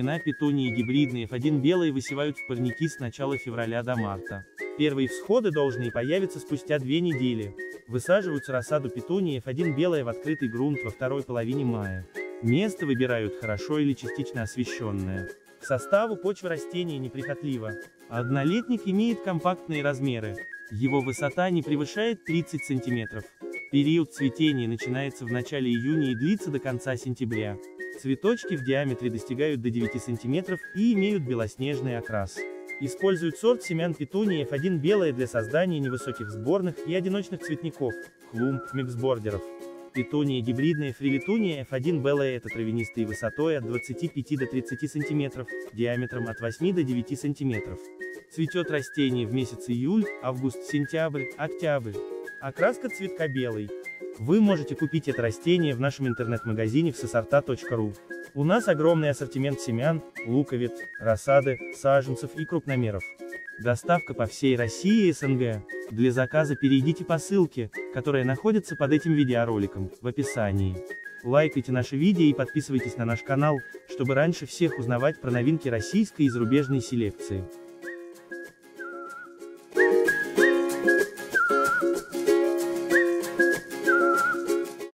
Семена петунии гибридные F1 белые высевают в парники с начала февраля до марта. Первые всходы должны появиться спустя 2 недели. Высаживаются рассаду петунии F1 белая в открытый грунт во второй половине мая. Место выбирают хорошо или частично освещенное. К составу почва растения неприхотлива. Однолетник имеет компактные размеры. Его высота не превышает 30 см. Период цветения начинается в начале июня и длится до конца сентября. Цветочки в диаметре достигают до 9 см и имеют белоснежный окрас. Используют сорт семян петунии F1 белая для создания невысоких сборных и одиночных цветников, клумб, миксбордеров. Петуния гибридная фрилитуния F1 белая — это травянистые высотой от 25 до 30 см, диаметром от 8 до 9 см. Цветет растение в месяц июль, август-сентябрь, октябрь. Окраска цветка белый. Вы можете купить это растение в нашем интернет-магазине всесорта.ру. У нас огромный ассортимент семян, луковиц, рассады, саженцев и крупномеров. Доставка по всей России и СНГ. Для заказа перейдите по ссылке, которая находится под этим видеороликом, в описании. Лайкайте наши видео и подписывайтесь на наш канал, чтобы раньше всех узнавать про новинки российской и зарубежной селекции.